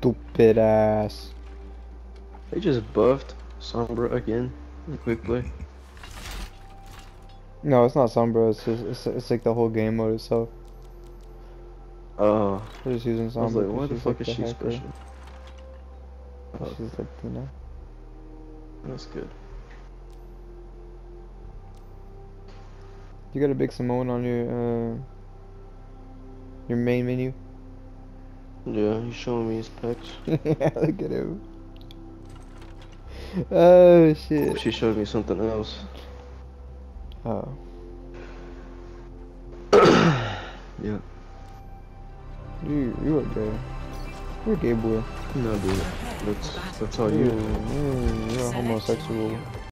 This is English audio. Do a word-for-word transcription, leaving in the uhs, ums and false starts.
Stupid ass. They just buffed Sombra again in quick play. No, it's not Sombra. It's just it's, it's like the whole game mode itself. Oh, We're just using I was Sombra like, why because the she's fuck like is the she hacker. special? Oh, She's Latina. that's good. You got a big Samoan on your uh your main menu. Yeah, he's showing me his pecs. Yeah, look at him. Oh shit. She showed me something else. Oh. Yeah. You you are gay. You're a gay boy. No, dude. That's that's all You're, you. you're, you're a homosexual.